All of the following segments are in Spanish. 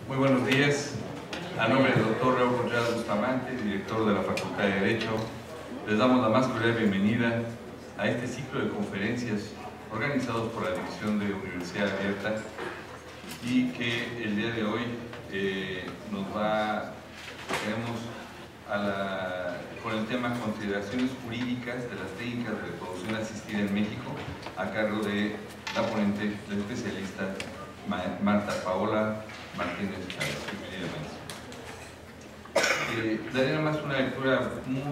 Muy buenos días. A nombre del doctor Raúl Contreras Bustamante, director de la Facultad de Derecho, les damos la más cordial bienvenida a este ciclo de conferencias organizados por la División de Universidad Abierta y que el día de hoy tenemos con el tema Consideraciones jurídicas de las técnicas de reproducción asistida en México, a cargo de la ponente, la especialista Marta Paola Martínez Chávez. Bienvenida, maestra. Daré nada más una lectura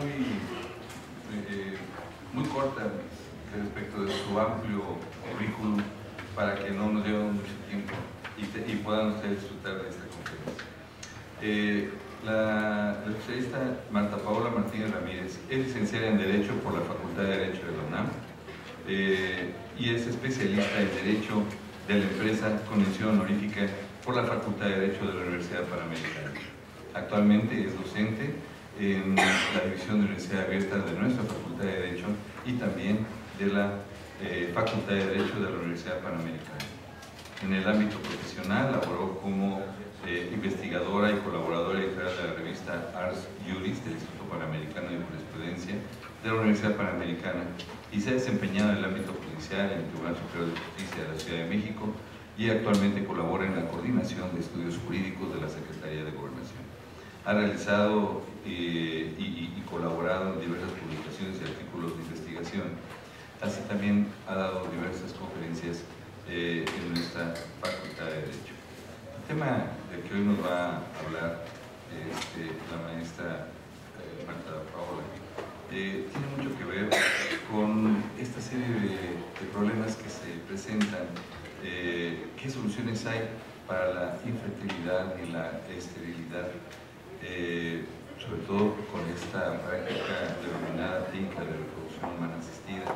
muy corta respecto de su amplio currículum para que no nos lleve mucho tiempo y puedan ustedes disfrutar de esta conferencia. La especialista Marta Paola Martínez Ramírez es licenciada en Derecho por la Facultad de Derecho de la UNAM y es especialista en Derecho de la Empresa con mención honorífica por la Facultad de Derecho de la Universidad Panamericana. Actualmente es docente en la División de Universidad Abierta de nuestra Facultad de Derecho y también de la Facultad de Derecho de la Universidad Panamericana. En el ámbito profesional laboró como investigadora y colaboradora editorial de la revista Ars Juris del Instituto Panamericano de Jurisprudencia de la Universidad Panamericana y se ha desempeñado en el ámbito judicial en el Tribunal Superior de Justicia de la Ciudad de México y actualmente colabora en la coordinación de estudios jurídicos de la Secretaría de Gobernación. Ha realizado y colaborado en diversas publicaciones y artículos de investigación. Así también ha dado diversas conferencias en nuestra Facultad de Derecho. El tema del que hoy nos va a hablar la maestra Marta Paola tiene mucho que ver con esta serie de problemas que se presentan. ¿Qué soluciones hay para la infertilidad y la esterilidad? Sobre todo con esta práctica denominada técnica de reproducción humana asistida.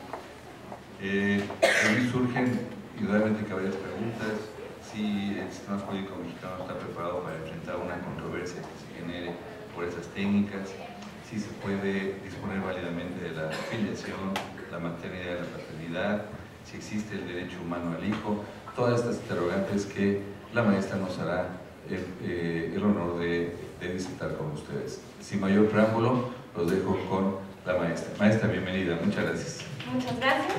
Hoy surgen indudablemente varias preguntas: si el sistema jurídico mexicano está preparado para enfrentar una controversia que se genere por esas técnicas, si se puede disponer válidamente de la filiación, la maternidad y la paternidad, si existe el derecho humano al hijo, todas estas interrogantes que la maestra nos hará el honor de visitar con ustedes. Sin mayor preámbulo, los dejo con la maestra. Maestra, bienvenida. Muchas gracias. Muchas gracias.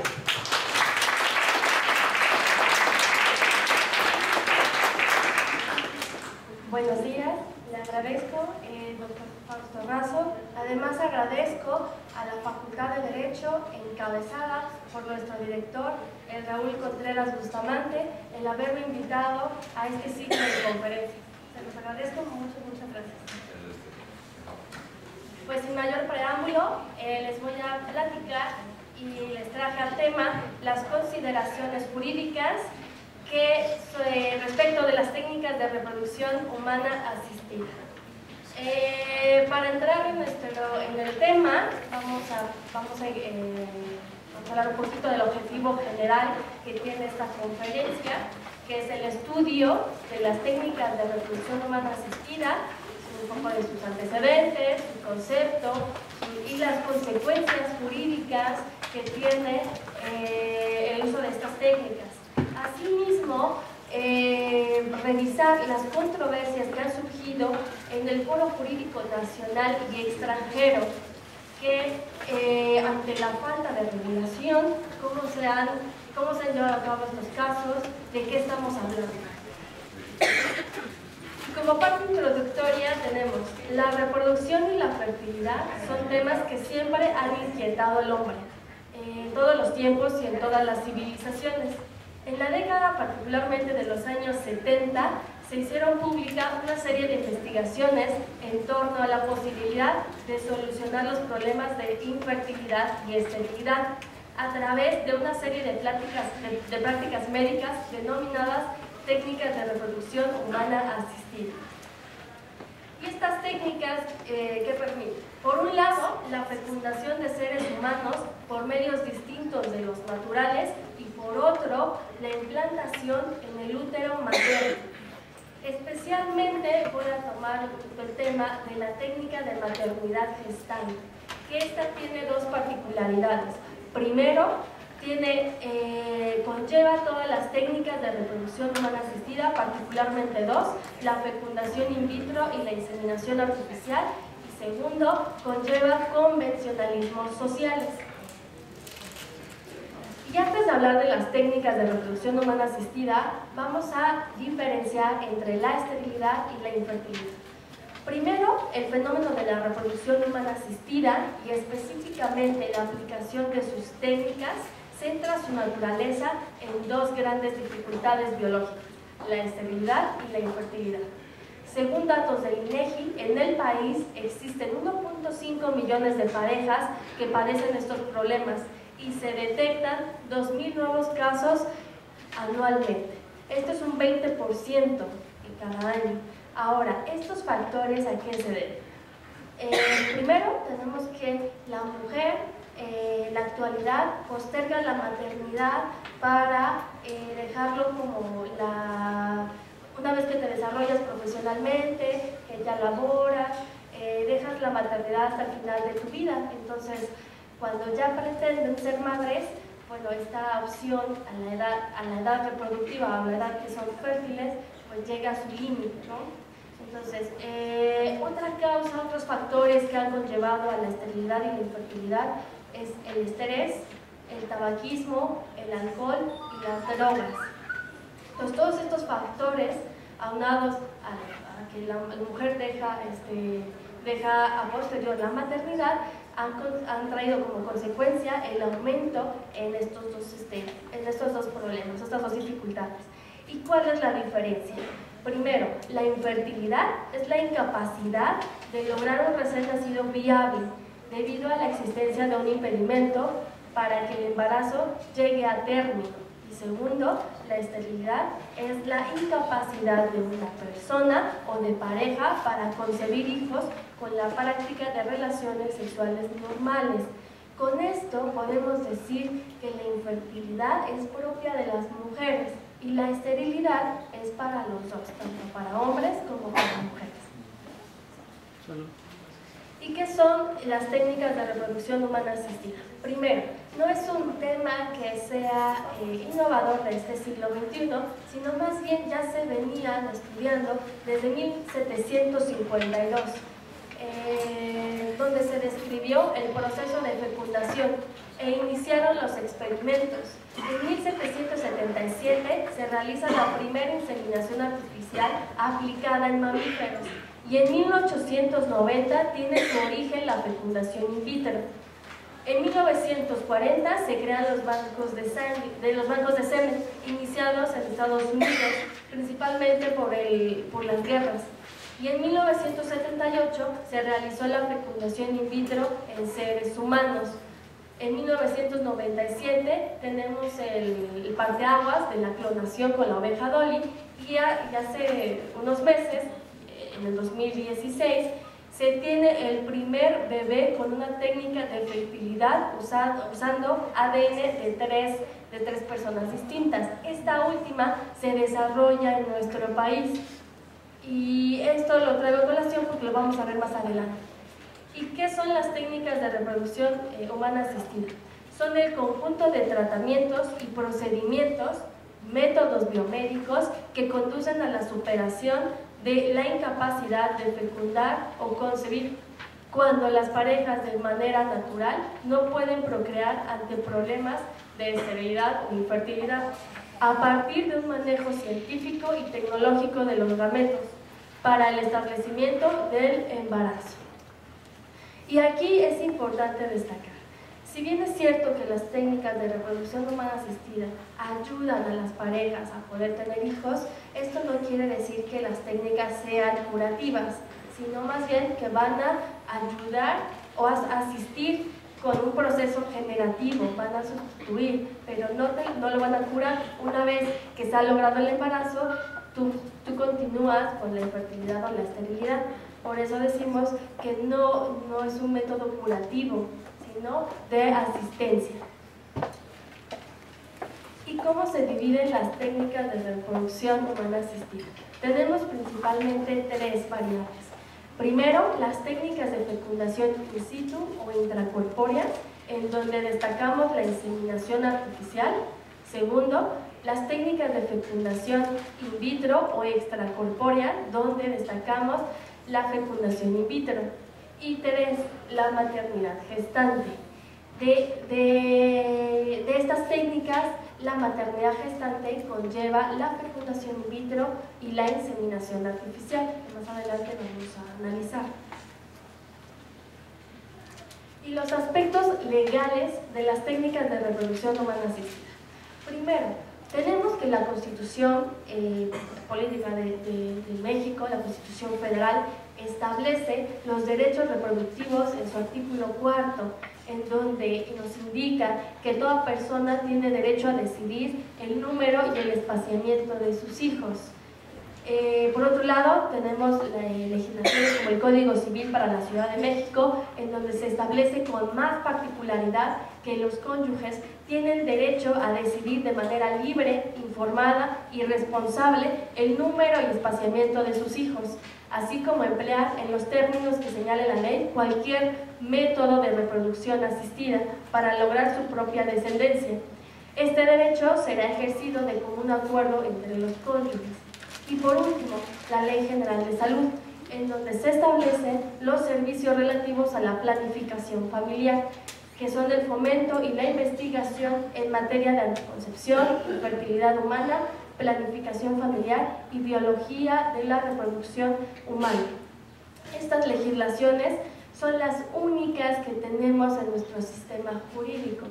Buenos días, le agradezco, doctor Fausto Razo. Además agradezco a la Facultad de Derecho, encabezada por nuestro director, el Raúl Contreras Bustamante, el haberme invitado a este ciclo de conferencias. Se los agradezco muchas gracias. Pues sin mayor preámbulo, les voy a platicar y les traje al tema las consideraciones jurídicas respecto de las técnicas de reproducción humana asistida. Para entrar en el tema, vamos a hablar un poquito del objetivo general que tiene esta conferencia, que es el estudio de las técnicas de reproducción humana asistida, un poco de sus antecedentes, su concepto y las consecuencias jurídicas que tiene el uso de estas técnicas. Asimismo, revisar las controversias que han surgido en el foro jurídico nacional y extranjero, que ante la falta de regulación, cómo se han llevado a cabo estos casos, de qué estamos hablando. Como parte introductoria tenemos la reproducción y la fertilidad, son temas que siempre han inquietado al hombre, en todos los tiempos y en todas las civilizaciones. En la década particularmente de los años 70 se hicieron públicas una serie de investigaciones en torno a la posibilidad de solucionar los problemas de infertilidad y esterilidad a través de una serie de prácticas médicas denominadas técnicas de reproducción humana asistida. Y estas técnicas, ¿qué permiten? Por un lado, la fecundación de seres humanos por medios distintos de los naturales y por otro, la implantación en el útero materno. Especialmente voy a tomar el tema de la técnica de maternidad gestante, que esta tiene dos particularidades. Primero, conlleva todas las técnicas de reproducción humana asistida, particularmente dos: la fecundación in vitro y la inseminación artificial. Y segundo, conlleva convencionalismos sociales. Y antes de hablar de las técnicas de reproducción humana asistida, vamos a diferenciar entre la esterilidad y la infertilidad. Primero, el fenómeno de la reproducción humana asistida, y específicamente la aplicación de sus técnicas, centra su naturaleza en dos grandes dificultades biológicas: la esterilidad y la infertilidad. Según datos del INEGI, en el país existen 1.5 millones de parejas que padecen estos problemas y se detectan 2.000 nuevos casos anualmente. Esto es un 20% en cada año. Ahora, ¿estos factores a qué se deben? Primero, tenemos que la mujer en la actualidad posterga la maternidad para dejarlo como una vez que te desarrollas profesionalmente, que ya laboras, dejas la maternidad hasta el final de tu vida. Entonces, cuando ya pretenden ser madres, bueno, esta opción a la edad reproductiva, a la edad que son fértiles, pues llega a su límite, ¿no? Entonces, otra causa, otros factores que han conllevado a la esterilidad y la infertilidad es el estrés, el tabaquismo, el alcohol y las drogas. Entonces, todos estos factores, aunados a que la mujer deja a posterior la maternidad, han traído como consecuencia el aumento en estos dos problemas, estas dos dificultades. ¿Y cuál es la diferencia? Primero, la infertilidad es la incapacidad de lograr un recién nacido viable debido a la existencia de un impedimento para que el embarazo llegue a término. Y segundo, la esterilidad es la incapacidad de una persona o de pareja para concebir hijos con la práctica de relaciones sexuales normales. Con esto podemos decir que la infertilidad es propia de las mujeres y la esterilidad es para los dos, tanto para hombres como para mujeres. ¿Y qué son las técnicas de reproducción humana asistida? Primero, no es un tema que sea innovador de este siglo XXI, sino más bien ya se venían estudiando desde 1752, donde se describió el proceso de fecundación e iniciaron los experimentos. En 1777 se realiza la primera inseminación artificial aplicada en mamíferos y en 1890 tiene su origen la fecundación in vitro. En 1940 se crean los bancos de semen, iniciados en Estados Unidos, principalmente por las guerras. Y en 1978 se realizó la fecundación in vitro en seres humanos. En 1997 tenemos el parteaguas de la clonación con la oveja Dolly, y hace unos meses, en el 2016, se tiene el primer bebé con una técnica de fertilidad usando ADN de tres personas distintas. Esta última se desarrolla en nuestro país y esto lo traigo a colación porque lo vamos a ver más adelante. ¿Y qué son las técnicas de reproducción humana asistida? Son el conjunto de tratamientos y procedimientos, métodos biomédicos que conducen a la superación de la incapacidad de fecundar o concebir cuando las parejas de manera natural no pueden procrear ante problemas de esterilidad o infertilidad, a partir de un manejo científico y tecnológico de los gametos para el establecimiento del embarazo. Y aquí es importante destacar, si bien es cierto que las técnicas de reproducción humana asistida ayudan a las parejas a poder tener hijos, esto no quiere decir que las técnicas sean curativas, sino más bien que van a ayudar o a asistir con un proceso generativo, van a sustituir, pero no lo van a curar. Una vez que se ha logrado el embarazo, tú continúas con la infertilidad o la esterilidad. Por eso decimos que no es un método curativo, sino de asistencia. ¿Y cómo se dividen las técnicas de reproducción humana asistida? Tenemos principalmente tres variables. Primero, las técnicas de fecundación in situ o intracorpórea. en donde destacamos la inseminación artificial. Segundo, las técnicas de fecundación in vitro o extracorpórea, donde destacamos la fecundación in vitro. Y tres, la maternidad gestante. De estas técnicas, la maternidad gestante conlleva la fecundación in vitro y la inseminación artificial, que más adelante vamos a analizar. Y los aspectos legales de las técnicas de reproducción humana asistida. Primero, tenemos que la Constitución Política de México, la Constitución Federal, establece los derechos reproductivos en su artículo 4, en donde nos indica que toda persona tiene derecho a decidir el número y el espaciamiento de sus hijos. Por otro lado, tenemos legislaciones como el Código Civil para la Ciudad de México, en donde se establece con más particularidad que los cónyuges tienen derecho a decidir de manera libre, informada y responsable el número y espaciamiento de sus hijos, así como emplear en los términos que señale la ley cualquier método de reproducción asistida para lograr su propia descendencia. Este derecho será ejercido de común acuerdo entre los cónyuges. Y por último, la Ley General de Salud, en donde se establecen los servicios relativos a la planificación familiar, que son el fomento y la investigación en materia de anticoncepción, fertilidad humana, planificación familiar y biología de la reproducción humana. Estas legislaciones son las únicas que tenemos en nuestro sistema jurídico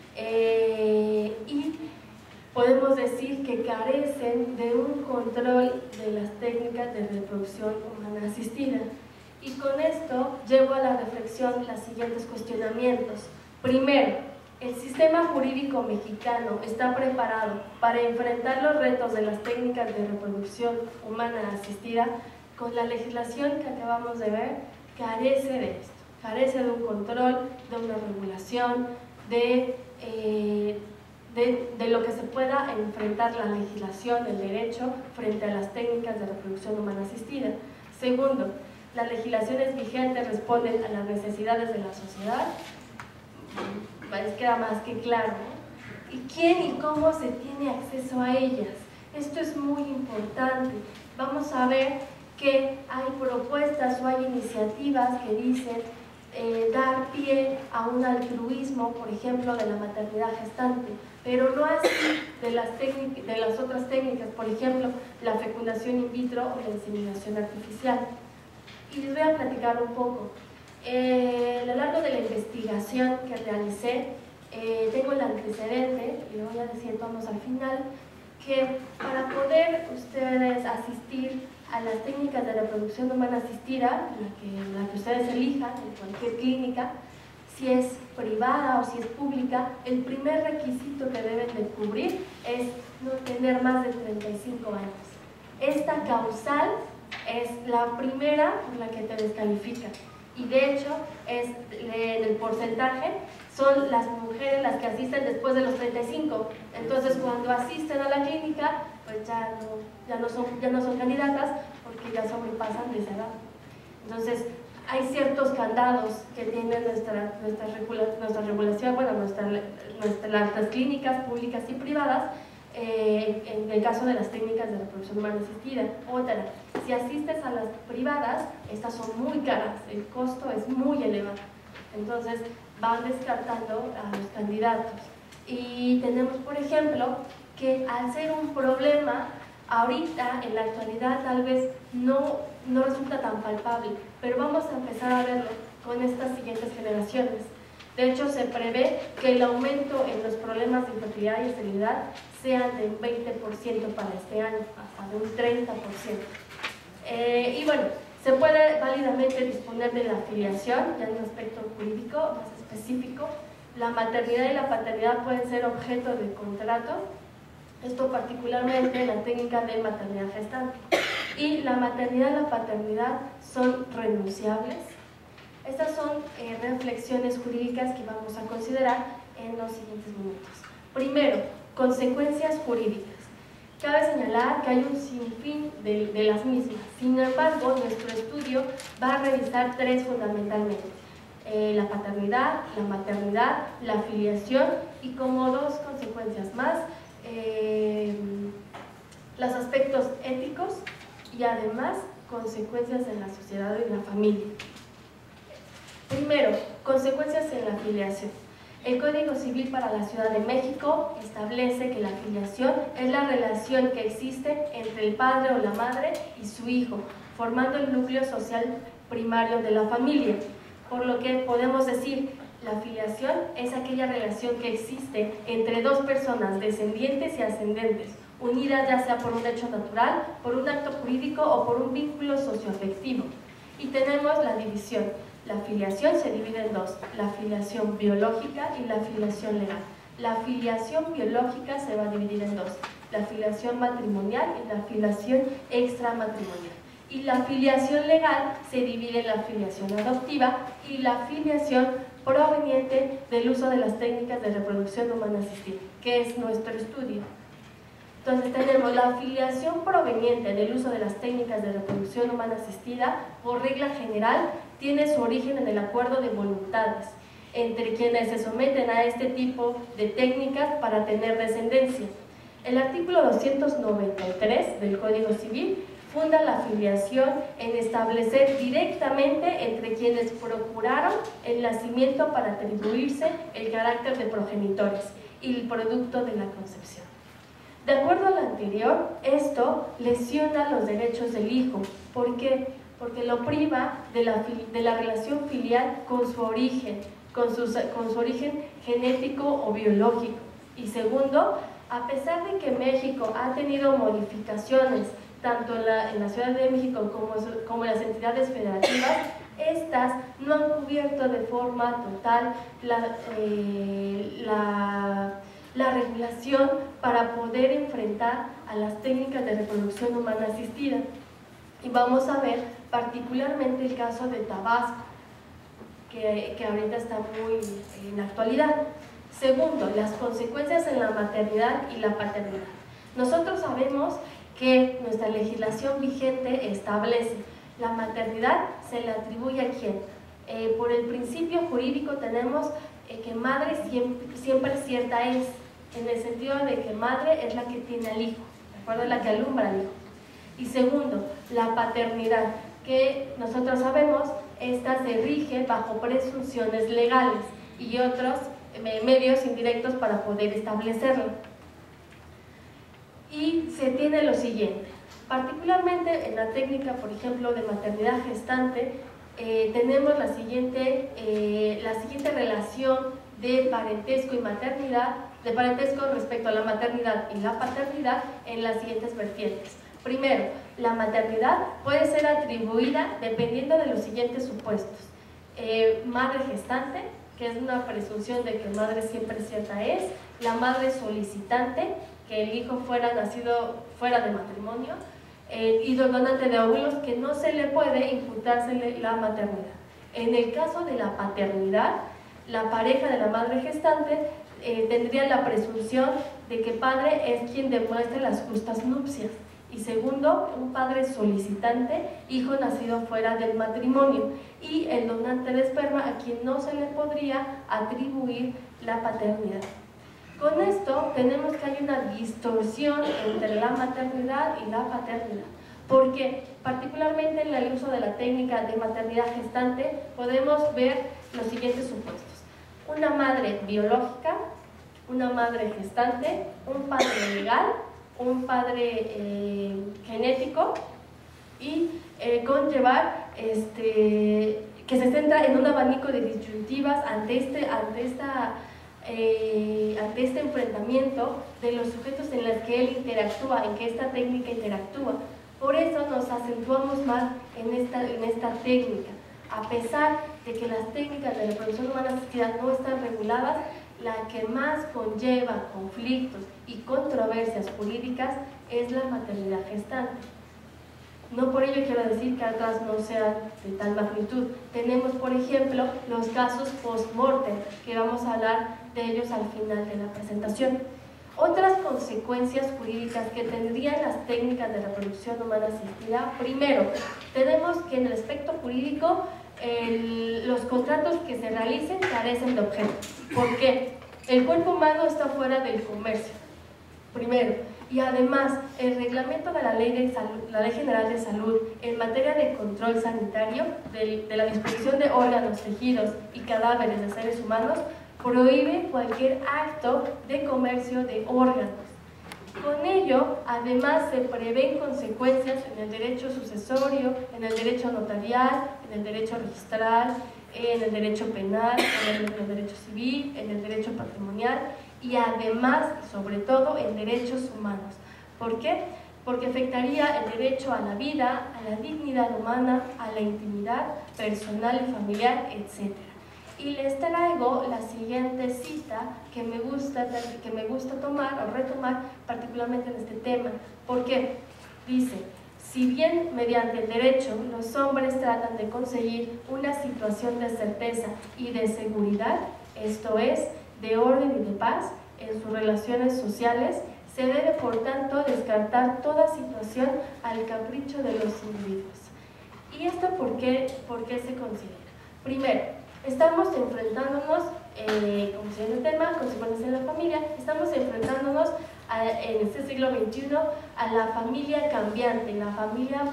y podemos decir que carecen de un control de las técnicas de reproducción humana asistida. Y con esto llevo a la reflexión los siguientes cuestionamientos. Primero, ¿el sistema jurídico mexicano está preparado para enfrentar los retos de las técnicas de reproducción humana asistida? Con la legislación que acabamos de ver, carece de esto, carece de un control, de una regulación, de lo que se pueda enfrentar la legislación, el derecho, frente a las técnicas de reproducción humana asistida. Segundo, las legislaciones vigentes responden a las necesidades de la sociedad. Queda más que claro, ¿no? ¿Y quién y cómo se tiene acceso a ellas? Esto es muy importante. Vamos a ver que hay propuestas o hay iniciativas que dicen dar pie a un altruismo, por ejemplo, de la maternidad gestante, pero no así de las otras técnicas, por ejemplo, la fecundación in vitro o la inseminación artificial. Y les voy a platicar un poco. A lo largo de la investigación que realicé, tengo el antecedente, y lo voy a decir, vamos al final, que para poder ustedes asistir a las técnicas de reproducción humana asistida, la que ustedes elijan en cualquier clínica, si es privada o si es pública, el primer requisito que deben de cubrir es no tener más de 35 años. Esta causal es la primera por la que te descalifican. Y de hecho, en el porcentaje, son las mujeres las que asisten después de los 35. Entonces, cuando asisten a la clínica, pues ya no son candidatas porque ya sobrepasan de esa edad. Entonces, hay ciertos candados que tienen nuestra regulación, bueno, las clínicas públicas y privadas, en el caso de las técnicas de reproducción humana asistida. Otra, si asistes a las privadas, estas son muy caras, el costo es muy elevado, entonces van descartando a los candidatos. Y tenemos, por ejemplo, que al ser un problema, ahorita, en la actualidad, tal vez no resulta tan palpable, pero vamos a empezar a verlo con estas siguientes generaciones. De hecho, se prevé que el aumento en los problemas de infertilidad y esterilidad sean de un 20% para este año, hasta de un 30%. Y bueno, se puede válidamente disponer de la afiliación, ya en un aspecto jurídico más específico. La maternidad y la paternidad pueden ser objeto de contrato, esto particularmente en la técnica de maternidad gestante. Y la maternidad y la paternidad son renunciables. Estas son reflexiones jurídicas que vamos a considerar en los siguientes minutos. Primero, consecuencias jurídicas. Cabe señalar que hay un sinfín de las mismas. Sin embargo, nuestro estudio va a revisar tres fundamentalmente. la paternidad, la maternidad, la filiación y como dos consecuencias más, los aspectos éticos y además consecuencias en la sociedad y en la familia. Primero, consecuencias en la filiación. El Código Civil para la Ciudad de México establece que la filiación es la relación que existe entre el padre o la madre y su hijo, formando el núcleo social primario de la familia. Por lo que podemos decir, la filiación es aquella relación que existe entre dos personas descendientes y ascendentes, unidas ya sea por un hecho natural, por un acto jurídico o por un vínculo socioafectivo. Y tenemos la división. La filiación se divide en dos, la filiación biológica y la filiación legal. La filiación biológica se va a dividir en dos, la filiación matrimonial y la filiación extramatrimonial. Y la filiación legal se divide en la filiación adoptiva y la filiación proveniente del uso de las técnicas de reproducción humana asistida, que es nuestro estudio. Entonces tenemos la filiación proveniente del uso de las técnicas de reproducción humana asistida, por regla general, tiene su origen en el acuerdo de voluntades entre quienes se someten a este tipo de técnicas para tener descendencia. El artículo 293 del Código Civil funda la filiación en establecer directamente entre quienes procuraron el nacimiento para atribuirse el carácter de progenitores y el producto de la concepción. De acuerdo a lo anterior, esto lesiona los derechos del hijo. ¿Por qué? Porque lo priva de la relación filial con su origen, con su origen genético o biológico. Y segundo, a pesar de que México ha tenido modificaciones tanto en la Ciudad de México como en las entidades federativas, estas no han cubierto de forma total la regulación para poder enfrentar a las técnicas de reproducción humana asistida. Y vamos a ver particularmente el caso de Tabasco, que ahorita está muy en actualidad. Segundo, las consecuencias en la maternidad y la paternidad. Nosotros sabemos que nuestra legislación vigente establece la maternidad se le atribuye a quién. Por el principio jurídico tenemos que madre siempre cierta es, en el sentido de que madre es la que tiene al hijo, ¿de acuerdo? Es la que alumbra al hijo. Y segundo, la paternidad, que nosotros sabemos, esta se rige bajo presunciones legales y otros medios indirectos para poder establecerlo. Y se tiene lo siguiente, particularmente en la técnica, por ejemplo, de maternidad gestante, tenemos la siguiente relación de parentesco y maternidad, de parentesco respecto a la maternidad y la paternidad en las siguientes vertientes. Primero, la maternidad puede ser atribuida dependiendo de los siguientes supuestos. Madre gestante, que es una presunción de que madre siempre cierta es, la madre solicitante, que el hijo fuera nacido fuera de matrimonio, y donante de óvulos, que no se le puede imputársele la maternidad. En el caso de la paternidad, la pareja de la madre gestante tendría la presunción de que padre es quien demuestre las justas nupcias, y segundo, un padre solicitante, hijo nacido fuera del matrimonio, y el donante de esperma a quien no se le podría atribuir la paternidad. Con esto tenemos que hay una distorsión entre la maternidad y la paternidad, porque particularmente en el uso de la técnica de maternidad gestante podemos ver los siguientes supuestos: una madre biológica, una madre gestante, un padre legal, un padre genético, y conllevar que se centra en un abanico de disyuntivas ante este enfrentamiento de los sujetos en los que él interactúa, en que esta técnica interactúa. Por eso nos acentuamos más en esta técnica. A pesar de que las técnicas de reproducción humana asistida no están reguladas, la que más conlleva conflictos y controversias jurídicas es la maternidad gestante. No por ello quiero decir que otras no sean de tal magnitud. Tenemos, por ejemplo, los casos post-mortem, que vamos a hablar de ellos al final de la presentación. Otras consecuencias jurídicas que tendrían las técnicas de reproducción humana asistida: primero, tenemos que en el aspecto jurídico los contratos que se realicen carecen de objeto. ¿Por qué? El cuerpo humano está fuera del comercio, primero, y además el reglamento de la Ley General de Salud en materia de control sanitario de la disposición de órganos, tejidos y cadáveres de seres humanos prohíbe cualquier acto de comercio de órganos. Con ello, además, se prevén consecuencias en el derecho sucesorio, en el derecho notarial, en el derecho registral, en el derecho penal, en el derecho civil, en el derecho patrimonial y además, sobre todo, en derechos humanos. ¿Por qué? Porque afectaría el derecho a la vida, a la dignidad humana, a la intimidad personal y familiar, etc. Y les traigo la siguiente cita que me gusta tomar o retomar particularmente en este tema. ¿Por qué? Dice: si bien mediante el derecho los hombres tratan de conseguir una situación de certeza y de seguridad, esto es, de orden y de paz en sus relaciones sociales, se debe por tanto descartar toda situación al capricho de los individuos. ¿Y esto por qué se considera? Primero, estamos enfrentándonos, como se llama el tema, consecuencias en la familia, estamos enfrentándonos en este siglo XXI a la familia cambiante, la familia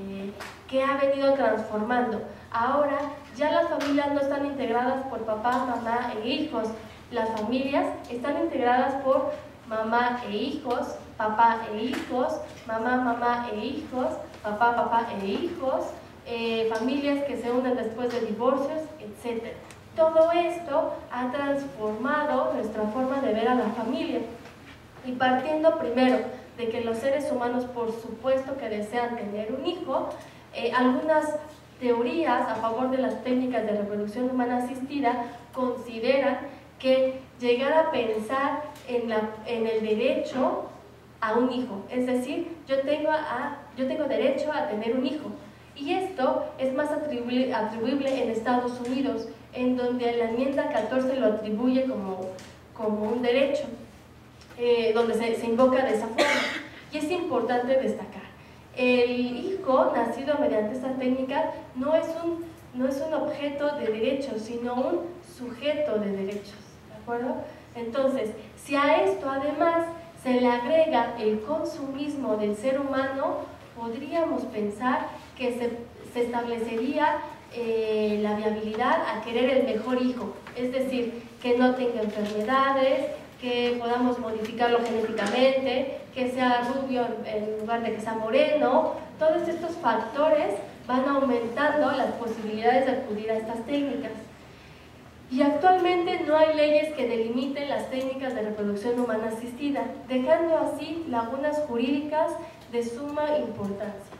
que ha venido transformando. Ahora ya las familias no están integradas por papá, mamá e hijos, las familias están integradas por mamá e hijos, papá e hijos, mamá, mamá e hijos, papá, papá e hijos, familias que se unen después de divorcios, etc. Todo esto ha transformado nuestra forma de ver a la familia. Y partiendo primero de que los seres humanos por supuesto que desean tener un hijo, algunas teorías a favor de las técnicas de reproducción humana asistida consideran que llegar a pensar en el derecho a un hijo, es decir, yo tengo derecho a tener un hijo. Y esto es más atribuible en Estados Unidos, en donde la enmienda 14 lo atribuye como un derecho, donde se invoca de esa forma. Y es importante destacar, el hijo nacido mediante esta técnica no es un objeto de derechos, sino un sujeto de derechos, ¿de acuerdo? Entonces, si a esto además se le agrega el consumismo del ser humano, podríamos pensar que se establecería la viabilidad a querer el mejor hijo, es decir, que no tenga enfermedades, que podamos modificarlo genéticamente, que sea rubio en lugar de que sea moreno. Todos estos factores van aumentando las posibilidades de acudir a estas técnicas. Y actualmente no hay leyes que delimiten las técnicas de reproducción humana asistida, dejando así lagunas jurídicas de suma importancia.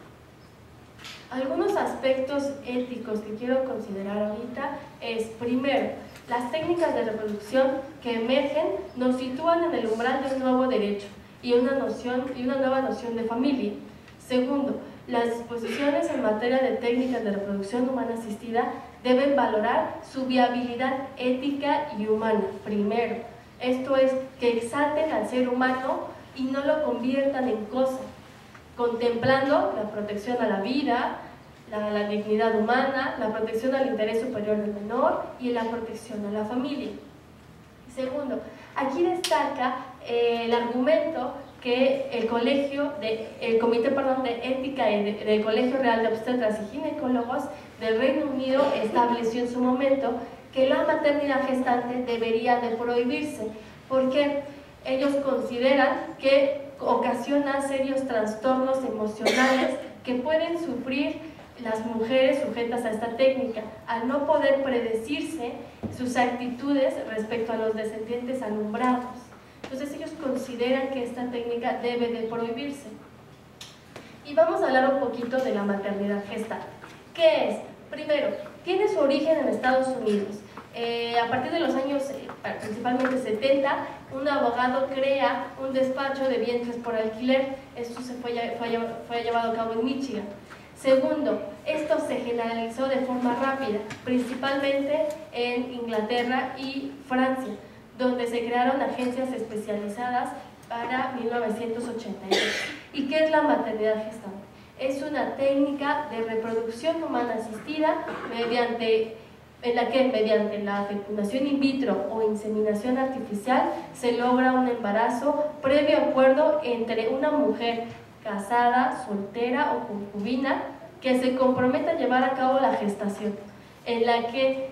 Algunos aspectos éticos que quiero considerar ahorita es, primero, las técnicas de reproducción que emergen nos sitúan en el umbral de un nuevo derecho y una nueva noción de familia. Segundo, las disposiciones en materia de técnicas de reproducción humana asistida deben valorar su viabilidad ética y humana, primero. Esto es, que exalten al ser humano y no lo conviertan en cosa, contemplando la protección a la vida, la dignidad humana, la protección al interés superior del menor y la protección a la familia. Segundo, aquí destaca el argumento que el Comité de Ética del Colegio Real de Obstetras y Ginecólogos del Reino Unido estableció en su momento que la maternidad gestante debería de prohibirse, porque ellos consideran que ocasiona serios trastornos emocionales que pueden sufrir las mujeres sujetas a esta técnica, al no poder predecirse sus actitudes respecto a los descendientes alumbrados. Entonces ellos consideran que esta técnica debe de prohibirse. Y vamos a hablar un poquito de la maternidad gestante. ¿Qué es? Primero, tiene su origen en Estados Unidos. A partir de los años principalmente 70, un abogado crea un despacho de vientres por alquiler. Esto fue llevado a cabo en Michigan. Segundo, esto se generalizó de forma rápida, principalmente en Inglaterra y Francia, donde se crearon agencias especializadas para 1982. ¿Y qué es la maternidad gestante? es una técnica de reproducción humana asistida en la que mediante la fecundación in vitro o inseminación artificial se logra un embarazo previo acuerdo entre una mujer casada, soltera o concubina que se compromete a llevar a cabo la gestación, en la que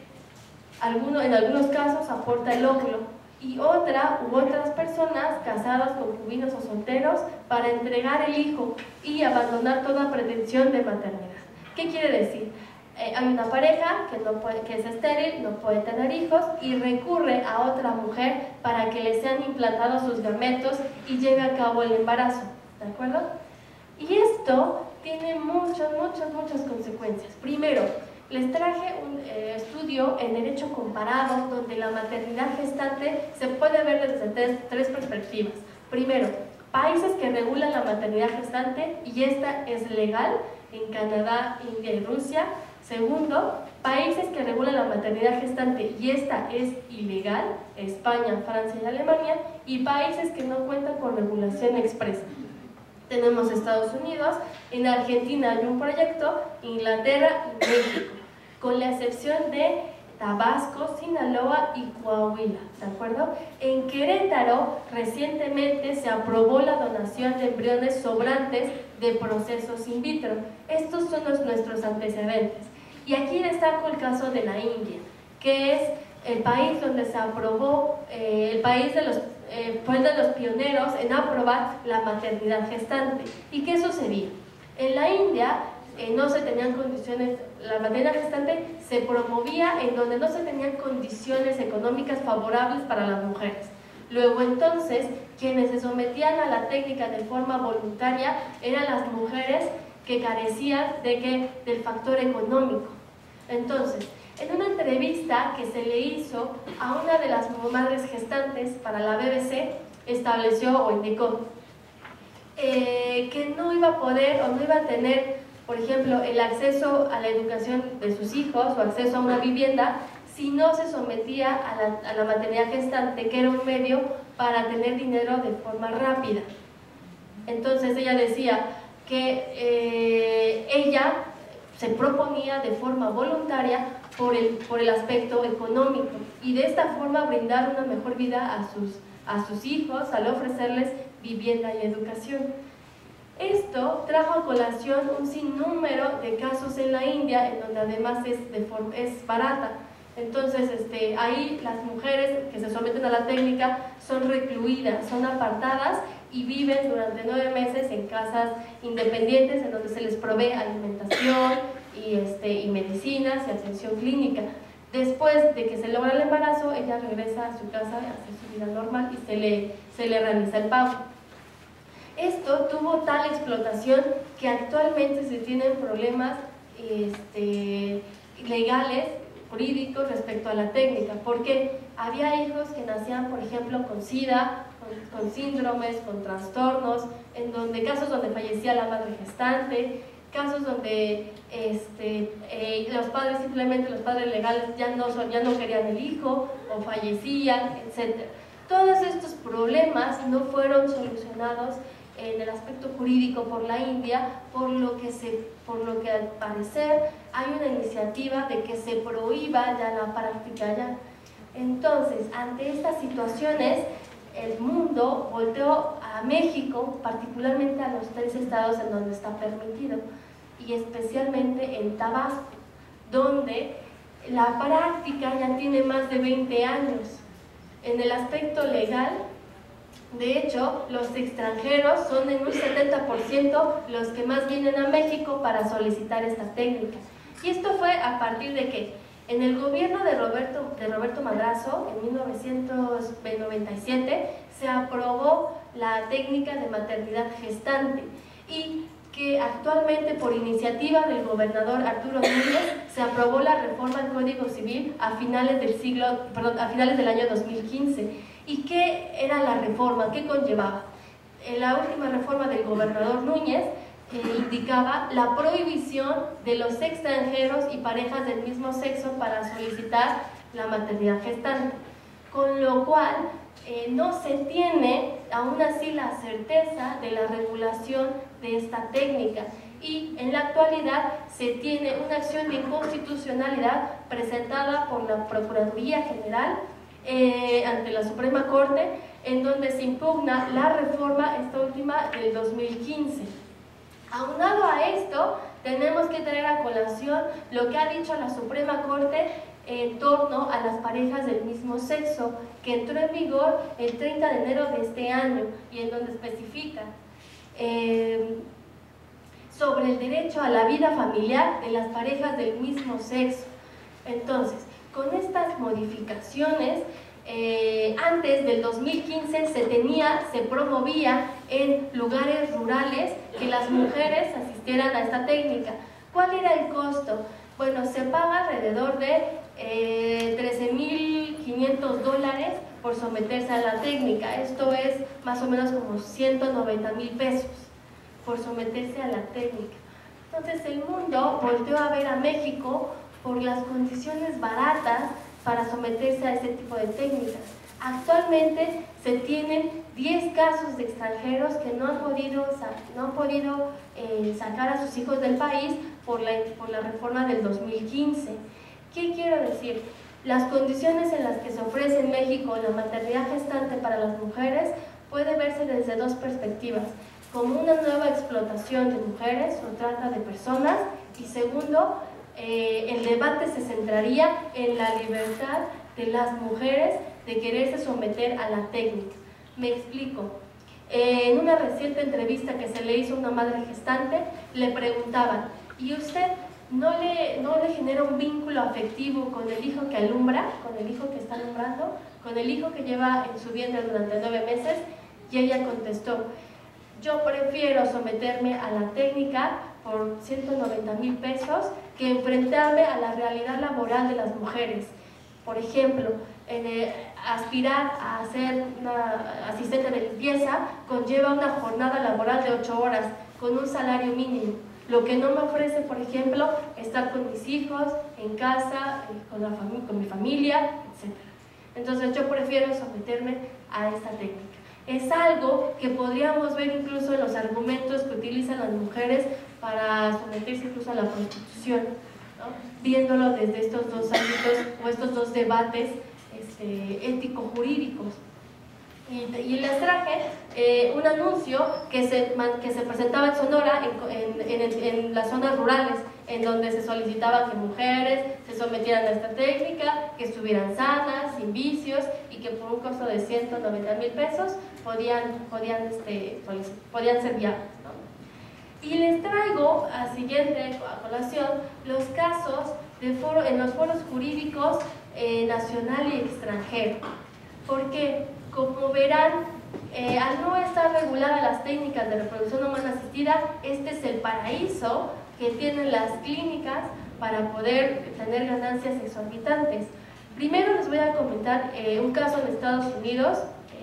en algunos casos aporta el óvulo, y otras personas casadas, concubinos o solteros para entregar el hijo y abandonar toda pretensión de maternidad. ¿Qué quiere decir? Hay una pareja que es estéril, no puede tener hijos y recurre a otra mujer para que le sean implantados sus gametos y lleve a cabo el embarazo, ¿de acuerdo? Y esto tiene muchas consecuencias. Primero, les traje un estudio en Derecho Comparado donde la maternidad gestante se puede ver desde tres perspectivas. Primero, países que regulan la maternidad gestante y esta es legal en Canadá, India y Rusia. Segundo, países que regulan la maternidad gestante y esta es ilegal, España, Francia y Alemania, y países que no cuentan con regulación expresa. Tenemos Estados Unidos, en Argentina hay un proyecto, Inglaterra y México, con la excepción de Tabasco, Sinaloa y Coahuila, ¿de acuerdo? En Querétaro recientemente se aprobó la donación de embriones sobrantes de procesos in vitro. Estos son nuestros antecedentes. Y aquí destaco el caso de la India, que es el país donde se aprobó, el país de los pioneros en aprobar la maternidad gestante. ¿Y qué sucedía? En la India no se tenían condiciones, la maternidad gestante se promovía en donde no se tenían condiciones económicas favorables para las mujeres. Luego entonces, quienes se sometían a la técnica de forma voluntaria eran las mujeres que carecían del factor económico. Entonces, en una entrevista que se le hizo a una de las madres gestantes para la BBC, estableció o indicó que no iba a poder o no iba a tener, por ejemplo, el acceso a la educación de sus hijos o acceso a una vivienda si no se sometía a la maternidad gestante, que era un medio para tener dinero de forma rápida. Entonces ella decía que ella se proponía de forma voluntaria por el aspecto económico y de esta forma brindar una mejor vida a sus hijos al ofrecerles vivienda y educación. Esto trajo a colación un sinnúmero de casos en la India, en donde además es barata. Entonces, ahí las mujeres que se someten a la técnica son recluidas, son apartadas y viven durante 9 meses en casas independientes en donde se les provee alimentación y medicinas y atención clínica. Después de que se logra el embarazo, ella regresa a su casa, hace su vida normal y se le realiza el pago. Esto tuvo tal explotación que actualmente se tienen problemas legales, jurídicos respecto a la técnica, porque había hijos que nacían, por ejemplo, con SIDA, con síndromes, con trastornos, casos donde fallecía la madre gestante, casos donde los padres legales ya no querían el hijo o fallecían, etc. Todos estos problemas no fueron solucionados en el aspecto jurídico por la India, por lo que al parecer hay una iniciativa de que se prohíba ya la práctica ya. Entonces, ante estas situaciones, el mundo volteó a México, particularmente a los 3 estados en donde está permitido, y especialmente en Tabasco, donde la práctica ya tiene más de 20 años. En el aspecto legal, de hecho, los extranjeros son en un 70% los que más vienen a México para solicitar esta técnica. Y esto fue a partir de que en el gobierno de Roberto Madrazo, en 1997, se aprobó la técnica de maternidad gestante y que actualmente por iniciativa del gobernador Arturo Núñez se aprobó la reforma al Código Civil a finales del año 2015. ¿Y qué era la reforma? ¿Qué conllevaba? La última reforma del gobernador Núñez indicaba la prohibición de los extranjeros y parejas del mismo sexo para solicitar la maternidad gestante, con lo cual no se tiene aún así la certeza de la regulación de esta técnica y en la actualidad se tiene una acción de inconstitucionalidad presentada por la Procuraduría General ante la Suprema Corte, en donde se impugna la reforma, esta última, del 2015. Aunado a esto, tenemos que traer a colación lo que ha dicho la Suprema Corte en torno a las parejas del mismo sexo, que entró en vigor el 30 de enero de este año, y en donde especifica sobre el derecho a la vida familiar de las parejas del mismo sexo. Entonces, con estas modificaciones, antes del 2015 se promovía en lugares rurales que las mujeres asistieran a esta técnica. ¿Cuál era el costo? Bueno, se paga alrededor de $13,500 por someterse a la técnica. Esto es más o menos como 190,000 pesos por someterse a la técnica. Entonces el mundo volteó a ver a México por las condiciones baratas para someterse a ese tipo de técnicas. Actualmente se tienen 10 casos de extranjeros que no han podido sacar a sus hijos del país por la reforma del 2015. ¿Qué quiero decir? Las condiciones en las que se ofrece en México la maternidad gestante para las mujeres puede verse desde dos perspectivas: como una nueva explotación de mujeres o trata de personas, y segundo, el debate se centraría en la libertad de las mujeres de quererse someter a la técnica. Me explico. En una reciente entrevista que se le hizo a una madre gestante, le preguntaban: ¿y usted no le genera un vínculo afectivo con el hijo que alumbra, con el hijo que está alumbrando, con el hijo que lleva en su vientre durante 9 meses? Y ella contestó: yo prefiero someterme a la técnica por 190,000 pesos que enfrentarme a la realidad laboral de las mujeres. Por ejemplo, aspirar a ser una asistente de limpieza conlleva una jornada laboral de 8 horas con un salario mínimo, lo que no me ofrece, por ejemplo, estar con mis hijos, en casa, con mi familia, etc. Entonces yo prefiero someterme a esta técnica. Es algo que podríamos ver incluso en los argumentos que utilizan las mujeres para someterse incluso a la prostitución, ¿no? Viéndolo desde estos dos ámbitos o estos dos debates ético-jurídicos. Y les traje un anuncio que se presentaba en Sonora, en las zonas rurales, en donde se solicitaba que mujeres se sometieran a esta técnica, que estuvieran sanas, sin vicios, y que por un costo de 190,000 pesos podían ser guiadas, ¿no? Y les traigo a siguiente colación los casos en los foros jurídicos nacional y extranjero. Porque, como verán, al no estar reguladas las técnicas de reproducción humana asistida, este es el paraíso que tienen las clínicas para poder tener ganancias exorbitantes. Primero les voy a comentar un caso en Estados Unidos,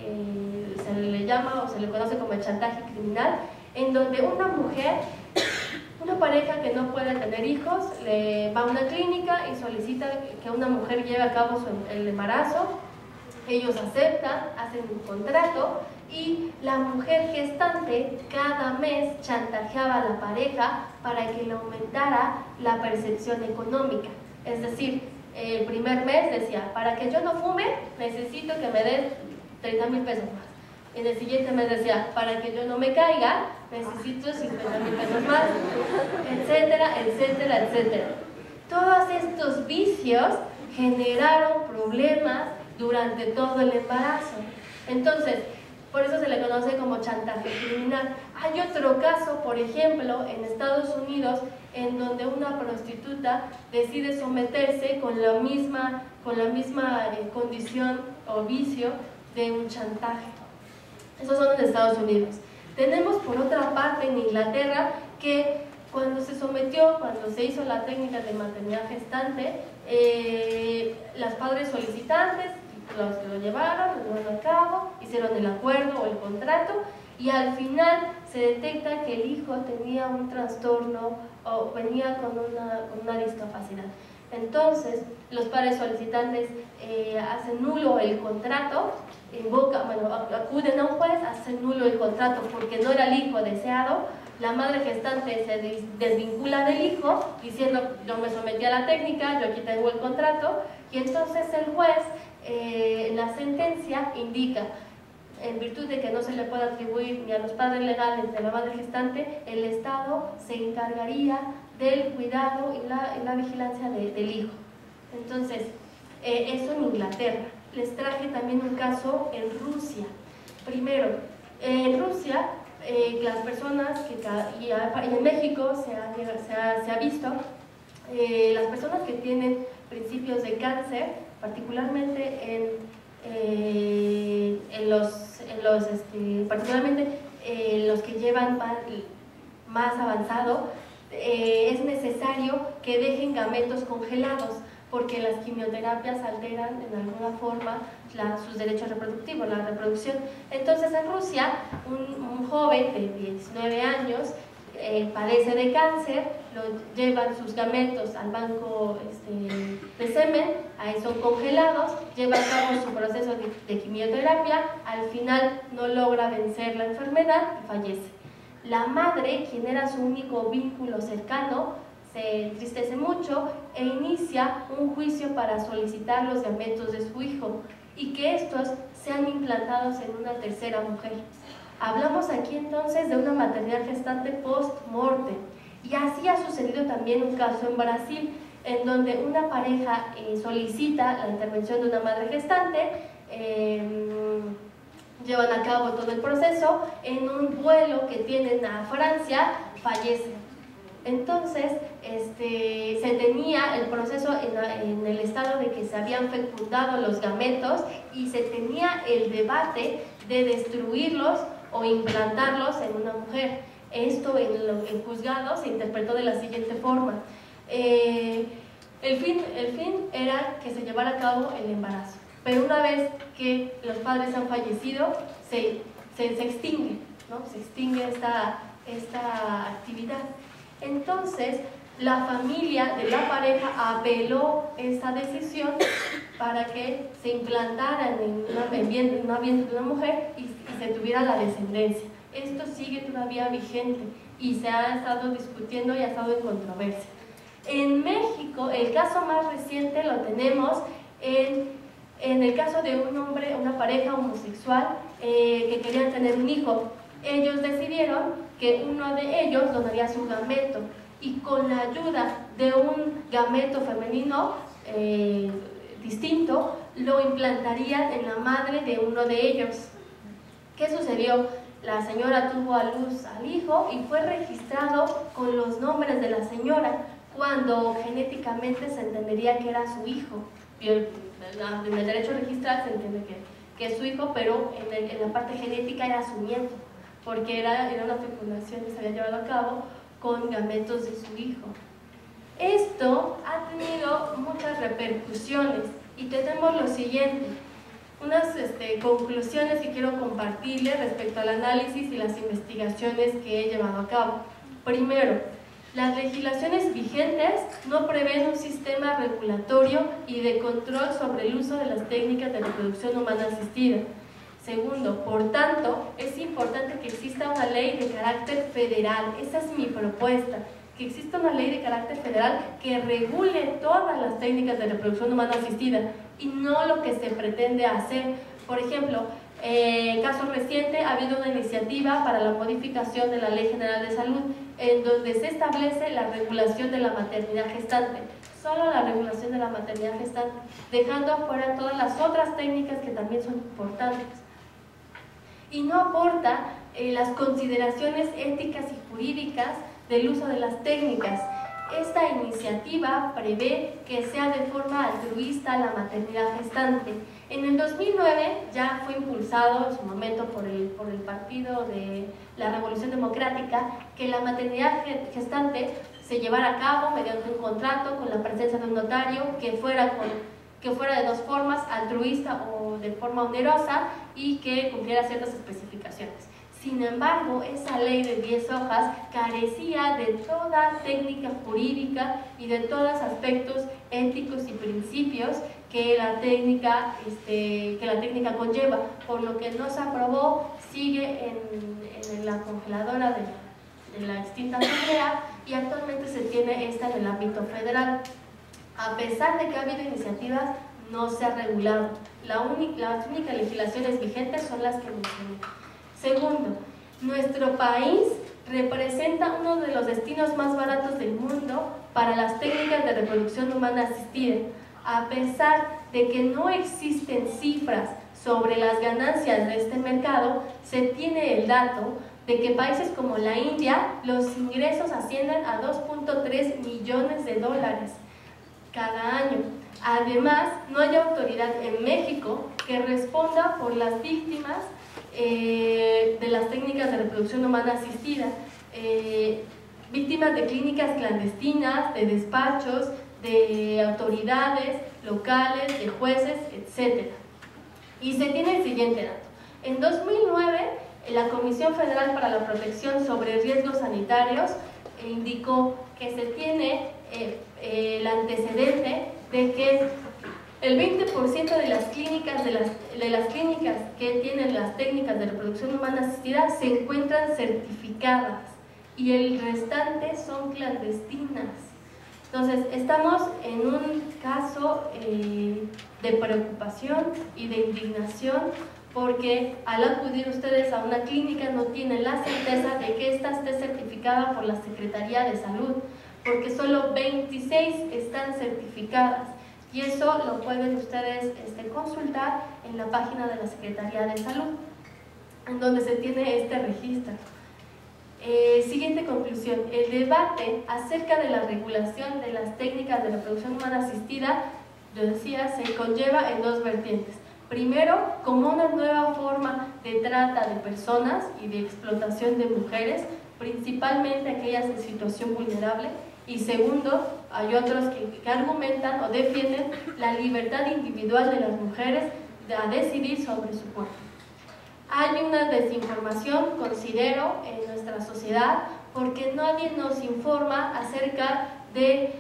se le llama o se le conoce como el chantaje criminal, en donde una mujer, una pareja que no puede tener hijos, va a una clínica y solicita que una mujer lleve a cabo el embarazo. Ellos aceptan, hacen un contrato, y la mujer gestante cada mes chantajeaba a la pareja para que le aumentara la percepción económica. Es decir, el primer mes decía: para que yo no fume necesito que me des 30,000 pesos más. En el siguiente mes decía: para que yo no me caiga necesito 50,000 pesos más, etcétera, etcétera, etcétera. Todos estos vicios generaron problemas durante todo el embarazo. Entonces, por eso se le conoce como chantaje criminal. Hay otro caso, por ejemplo, en Estados Unidos, en donde una prostituta decide someterse con la misma condición o vicio de un chantaje. Esos son en Estados Unidos. Tenemos por otra parte en Inglaterra que cuando se hizo la técnica de maternidad gestante, las padres solicitantes lo llevaron a cabo, hicieron el acuerdo o el contrato, y al final se detecta que el hijo tenía un trastorno o venía con una discapacidad. Entonces los padres solicitantes hacen nulo el contrato, acuden a un juez, hacen nulo el contrato porque no era el hijo deseado, La madre gestante se desvincula del hijo diciendo: yo me sometí a la técnica, yo aquí tengo el contrato, y entonces el juez en la sentencia indica: en virtud de que no se le puede atribuir ni a los padres legales de la madre gestante, el Estado se encargaría del cuidado y la vigilancia del hijo. Entonces, eso en Inglaterra. Les traje también un caso en Rusia. Primero, en Rusia, las personas y en México se ha visto, las personas que tienen principios de cáncer, particularmente los que llevan más avanzado, es necesario que dejen gametos congelados, porque las quimioterapias alteran en alguna forma sus derechos reproductivos, la reproducción. Entonces, en Rusia, un joven de 19 años padece de cáncer, llevan sus gametos al banco de semen, ahí son congelados, lleva a cabo su proceso de quimioterapia, al final no logra vencer la enfermedad y fallece. La madre, quien era su único vínculo cercano, se entristece mucho e inicia un juicio para solicitar los gametos de su hijo y que estos sean implantados en una tercera mujer. Hablamos aquí entonces de una maternidad gestante post-mortem, y así ha sucedido también un caso en Brasil, en donde una pareja solicita la intervención de una madre gestante, llevan a cabo todo el proceso, en un vuelo que tienen a Francia, fallecen. Entonces, se tenía el proceso en el estado de que se habían fecundado los gametos y se tenía el debate de destruirlos o implantarlos en una mujer. Esto en juzgado se interpretó de la siguiente forma: el fin era que se llevara a cabo el embarazo, pero una vez que los padres han fallecido, se extingue, ¿no? Se extingue esta actividad. Entonces, la familia de la pareja apeló esa decisión para que se implantaran en una vientre de una mujer y se tuviera la descendencia. Esto sigue todavía vigente y se ha estado discutiendo y ha estado en controversia. En México, el caso más reciente lo tenemos en el caso de un hombre, una pareja homosexual que querían tener un hijo. Ellos decidieron que uno de ellos donaría su gameto y con la ayuda de un gameto femenino distinto lo implantarían en la madre de uno de ellos. ¿Qué sucedió? La señora tuvo a luz al hijo y fue registrado con los nombres de la señora, cuando genéticamente se entendería que era su hijo. En el derecho registral se entiende que es su hijo, pero en la parte genética era su nieto, porque era una fecundación que se había llevado a cabo con gametos de su hijo. Esto ha tenido muchas repercusiones y tenemos lo siguiente, unas conclusiones que quiero compartirles respecto al análisis y las investigaciones que he llevado a cabo. Primero, las legislaciones vigentes no prevén un sistema regulatorio y de control sobre el uso de las técnicas de reproducción humana asistida. Segundo, por tanto, es importante que exista una ley de carácter federal. Esa es mi propuesta, que exista una ley de carácter federal que regule todas las técnicas de reproducción humana asistida y no lo que se pretende hacer. Por ejemplo, en caso reciente ha habido una iniciativa para la modificación de la Ley General de Salud, en donde se establece la regulación de la maternidad gestante, solo la regulación de la maternidad gestante, dejando afuera todas las otras técnicas que también son importantes. Y no aporta las consideraciones éticas y jurídicas del uso de las técnicas. Esta iniciativa prevé que sea de forma altruista la maternidad gestante. En el 2009 ya fue impulsado en su momento por el Partido de la Revolución Democrática que la maternidad gestante se llevara a cabo mediante un contrato con la presencia de un notario que fuera de dos formas, altruista o de forma onerosa, y que cumpliera ciertas especificaciones. Sin embargo, esa ley de 10 hojas carecía de toda técnica jurídica y de todos aspectos éticos y principios que la técnica conlleva, por lo que no se aprobó, sigue en la congeladora de la extinta Asamblea y actualmente se tiene esta en el ámbito federal. A pesar de que ha habido iniciativas, no se ha regulado. Las únicas legislaciones vigentes son las que mencioné. Segundo, nuestro país representa uno de los destinos más baratos del mundo para las técnicas de reproducción humana asistida. A pesar de que no existen cifras sobre las ganancias de este mercado, se tiene el dato de que países como la India, los ingresos ascienden a 2.3 millones de dólares cada año. Además, no hay autoridad en México que responda por las víctimas de las técnicas de reproducción humana asistida, víctimas de clínicas clandestinas, de despachos, de autoridades locales, de jueces, etc. Y se tiene el siguiente dato. En 2009, la Comisión Federal para la Protección sobre Riesgos Sanitarios indicó que se tiene el antecedente de que el 20% de las clínicas que tienen las técnicas de reproducción humana asistida se encuentran certificadas y el restante son clandestinas. Entonces, estamos en un caso de preocupación y de indignación porque al acudir ustedes a una clínica no tienen la certeza de que ésta esté certificada por la Secretaría de Salud, porque solo 26 están certificadas. Y eso lo pueden ustedes consultar en la página de la Secretaría de Salud, en donde se tiene este registro. Siguiente conclusión. El debate acerca de la regulación de las técnicas de reproducción humana asistida, yo decía, se conlleva en dos vertientes. Primero, como una nueva forma de trata de personas y de explotación de mujeres, principalmente aquellas en situación vulnerable. Y segundo, hay otros que argumentan o defienden la libertad individual de las mujeres a decidir sobre su cuerpo. Hay una desinformación, considero, en nuestra sociedad porque nadie nos informa acerca de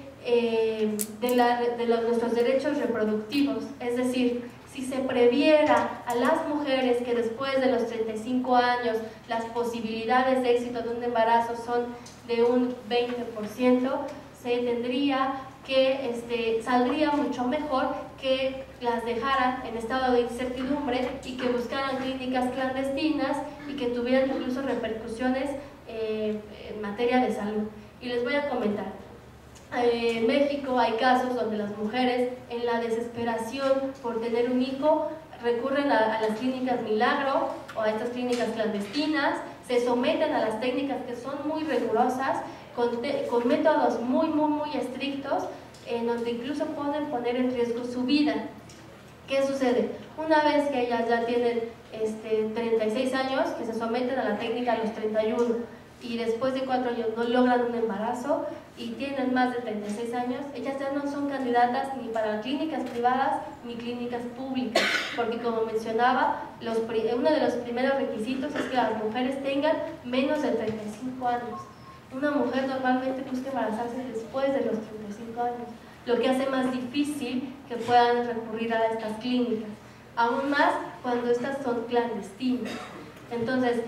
nuestros derechos reproductivos. Es decir, si se previera a las mujeres que después de los 35 años las posibilidades de éxito de un embarazo son de un 20%, se tendría que saldría mucho mejor que las dejaran en estado de incertidumbre y que buscaran clínicas clandestinas y que tuvieran incluso repercusiones en materia de salud. Y les voy a comentar. En México hay casos donde las mujeres, en la desesperación por tener un hijo, recurren a las clínicas Milagro o a estas clínicas clandestinas, se someten a las técnicas que son muy rigurosas, con métodos muy estrictos, en donde incluso pueden poner en riesgo su vida. ¿Qué sucede? Una vez que ellas ya tienen 36 años, que se someten a la técnica a los 31, y después de 4 años no logran un embarazo y tienen más de 36 años, ellas ya no son candidatas ni para clínicas privadas ni clínicas públicas, porque como mencionaba, uno de los primeros requisitos es que las mujeres tengan menos de 35 años. Una mujer normalmente busca embarazarse después de los 35 años, lo que hace más difícil que puedan recurrir a estas clínicas, aún más cuando estas son clandestinas. Entonces,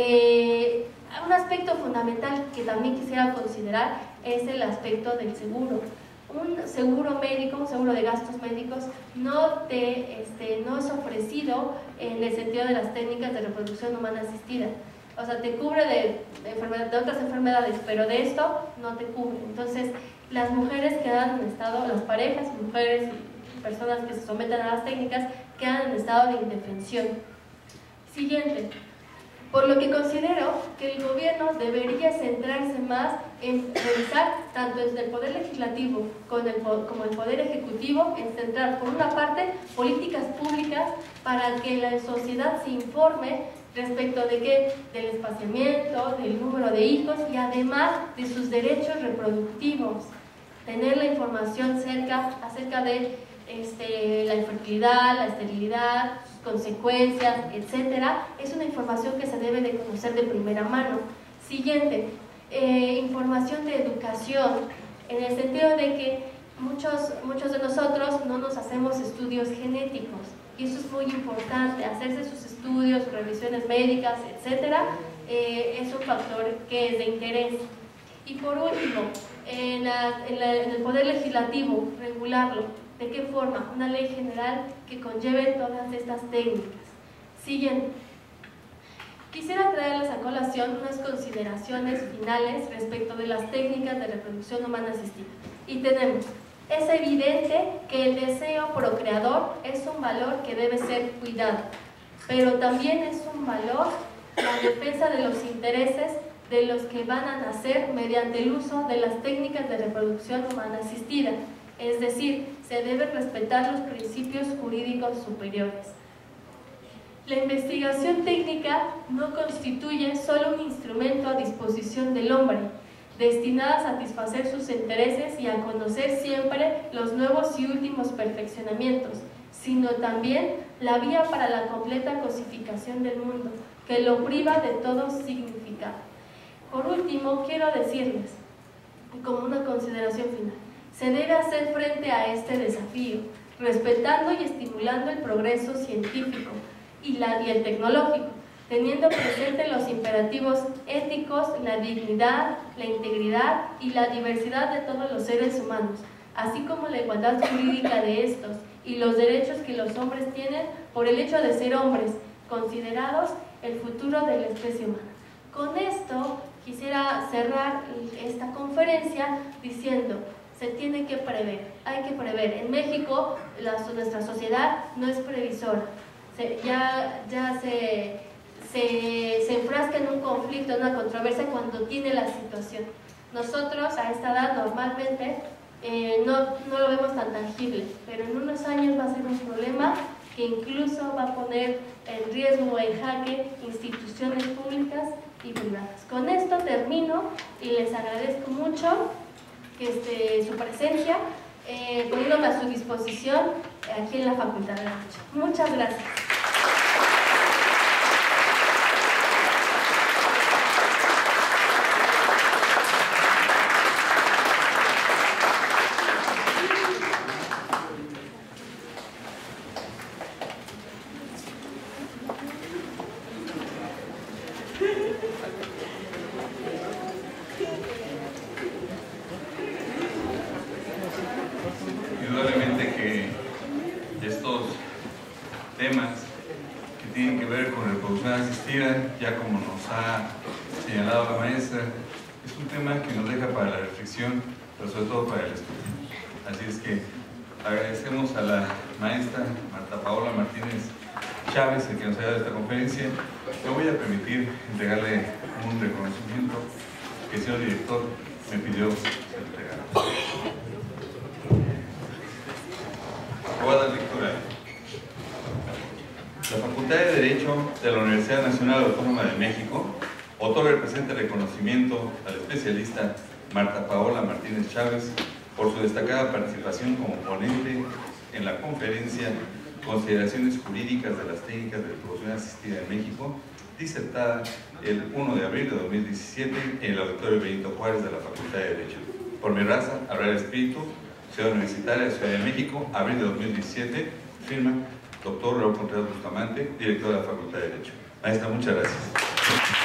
un aspecto fundamental que también quisiera considerar es el aspecto del seguro. Un seguro médico, un seguro de gastos médicos, no es ofrecido en el sentido de las técnicas de reproducción humana asistida. O sea, te cubre de otras enfermedades, pero de esto no te cubre. Entonces, las mujeres quedan en estado, las parejas, mujeres y personas que se someten a las técnicas, quedan en estado de indefensión. Siguiente. Por lo que considero que el gobierno debería centrarse más en revisar, tanto desde el Poder Legislativo como el Poder Ejecutivo, en centrar, por una parte, políticas públicas para que la sociedad se informe respecto del espaciamiento, del número de hijos y además de sus derechos reproductivos. Tener la información acerca de la infertilidad, la esterilidad, sus consecuencias, etcétera, es una información que se debe de conocer de primera mano. Siguiente, información de educación, en el sentido de que muchos de nosotros no nos hacemos estudios genéticos, y eso es muy importante, hacerse sus estudios, revisiones médicas, etcétera, es un factor que es de interés. Y por último, en el Poder Legislativo, regularlo. ¿De qué forma? Una ley general que conlleve todas estas técnicas. Siguiente. Quisiera traerles a colación unas consideraciones finales respecto de las técnicas de reproducción humana asistida. Y tenemos, es evidente que el deseo procreador es un valor que debe ser cuidado, pero también es un valor la defensa de los intereses de los que van a nacer mediante el uso de las técnicas de reproducción humana asistida. Es decir, se deben respetar los principios jurídicos superiores. La investigación técnica no constituye solo un instrumento a disposición del hombre, destinada a satisfacer sus intereses y a conocer siempre los nuevos y últimos perfeccionamientos, sino también la vía para la completa cosificación del mundo, que lo priva de todo significado. Por último, quiero decirles, como una consideración final, se debe hacer frente a este desafío, respetando y estimulando el progreso científico y el tecnológico, teniendo presente los imperativos éticos, la dignidad, la integridad y la diversidad de todos los seres humanos, así como la igualdad jurídica de estos y los derechos que los hombres tienen por el hecho de ser hombres, considerados el futuro de la especie humana. Con esto quisiera cerrar esta conferencia diciendo: se tiene que prever, hay que prever. En México nuestra sociedad no es previsora, se enfrasca en un conflicto, en una controversia cuando tiene la situación. Nosotros a esta edad normalmente no lo vemos tan tangible, pero en unos años va a ser un problema que incluso va a poner en riesgo o en jaque instituciones públicas y privadas. Con esto termino y les agradezco mucho su presencia, poniéndome a su disposición aquí en la Facultad de Derecho. Muchas gracias. Indudablemente que estos temas que tienen que ver con reproducción asistida, ya como nos ha señalado la maestra, es un tema que nos deja para la reflexión, pero sobre todo para el estudio. Así es que agradecemos a la maestra Marta Paola Martínez Chávez, el que nos haya dado esta conferencia. Me voy a permitir entregarle un reconocimiento que el señor director me pidió ser entregado. Voy a dar lectura. La Facultad de Derecho de la Universidad Nacional Autónoma de México otorga el presente reconocimiento al especialista Marta Paola Martínez Chávez por su destacada participación como ponente en la conferencia Consideraciones Jurídicas de las Técnicas de Reproducción Asistida en México, disertada el 1 de abril de 2017 en el Auditorio Benito Juárez de la Facultad de Derecho. Por mi raza, hablar espíritu, Ciudad Universitaria, Ciudad de México, abril de 2017, firma Dr. Raúl Contreras Bustamante, director de la Facultad de Derecho. Maestra, muchas gracias.